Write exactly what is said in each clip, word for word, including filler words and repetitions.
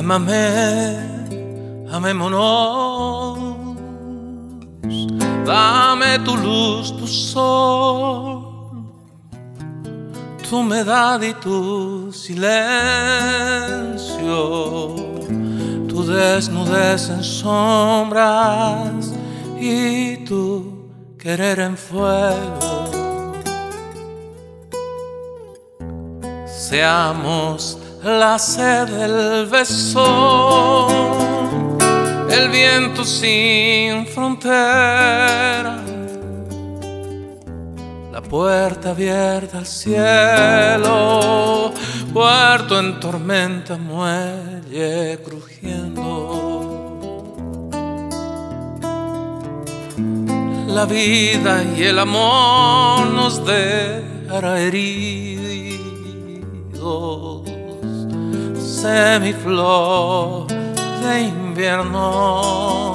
Ámame, amémonos, dame tu luz, tu sol, tu humedad y tu silencio, tu desnudez en sombras y tu querer en fuego. Seamos la sed del beso, el viento sin fronteras, la puerta abierta al cielo, puerto en tormenta, muelle crujiendo. La vida y el amor nos dejará heridos, semiflor de invierno.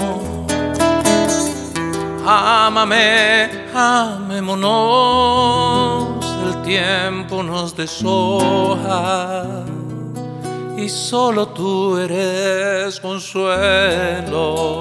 Ámame, amémonos, el tiempo nos deshoja y solo tú eres consuelo.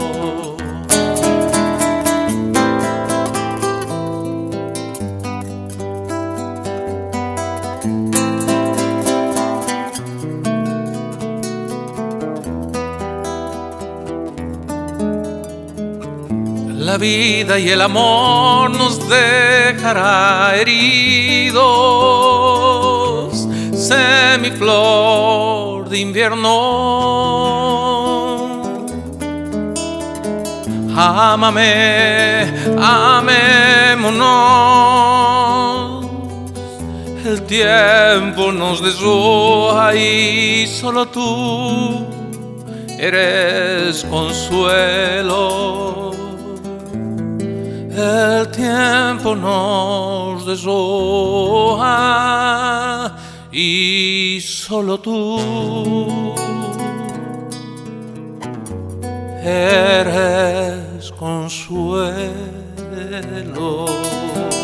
La vida y el amor nos dejará heridos, semiflor de invierno. Ámame, amémonos, el tiempo nos deshoja y solo tú eres consuelo. El tiempo nos deshoja y solo tú eres consuelo.